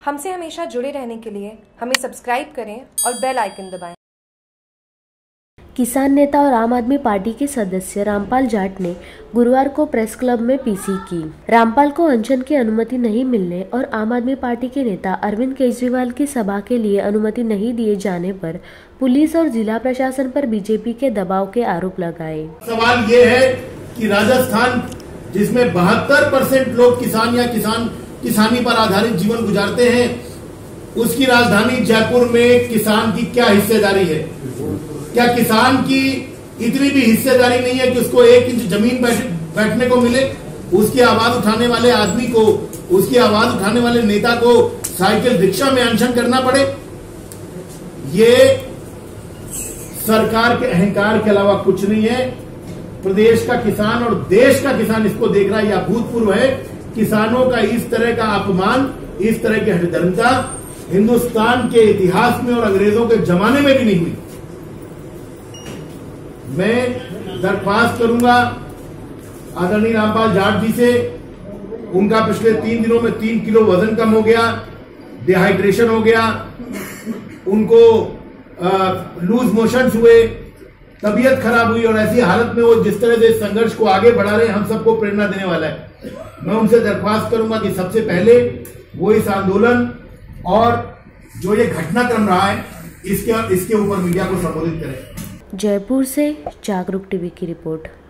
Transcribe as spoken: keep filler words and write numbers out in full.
हमसे हमेशा जुड़े रहने के लिए हमें सब्सक्राइब करें और बेल आइकन दबाएं। किसान नेता और आम आदमी पार्टी के सदस्य रामपाल जाट ने गुरुवार को प्रेस क्लब में पीसी की। रामपाल को अनशन की अनुमति नहीं मिलने और आम आदमी पार्टी के नेता अरविंद केजरीवाल की सभा के लिए अनुमति नहीं दिए जाने पर पुलिस और जिला प्रशासन पर बीजेपी के दबाव के आरोप लगाए। सवाल ये है कि राजस्थान जिसमें बहत्तर परसेंट लोग किसान या किसान किसानी पर आधारित जीवन गुजारते हैं, उसकी राजधानी जयपुर में किसान की क्या हिस्सेदारी है? क्या किसान की इतनी भी हिस्सेदारी नहीं है कि उसको एक इंच जमीन बैठ, बैठने को मिले? उसकी आवाज उठाने वाले आदमी को, उसकी आवाज उठाने वाले नेता को साइकिल रिक्शा में अनशन करना पड़े? ये सरकार के अहंकार के अलावा कुछ नहीं है। प्रदेश का किसान और देश का किसान इसको देख रहा है। यह अभूतपूर्व है। किसानों का इस तरह का अपमान, इस तरह की हठधर्मिता हिंदुस्तान के इतिहास में और अंग्रेजों के जमाने में भी नहीं हुई। मैं दरख्वास्त करूंगा आदरणीय रामपाल जाट जी से। उनका पिछले तीन दिनों में तीन किलो वजन कम हो गया, डिहाइड्रेशन हो गया, उनको लूज मोशंस हुए, तबीयत खराब हुई और ऐसी हालत में वो जिस तरह से संघर्ष को आगे बढ़ा रहे हैं, हम सबको प्रेरणा देने वाला है। मैं उनसे दरख्वास्त करूंगा कि सबसे पहले वो इस आंदोलन और जो ये घटनाक्रम रहा है इसके इसके ऊपर मीडिया को संबोधित करें। जयपुर से जागरूक टीवी की रिपोर्ट।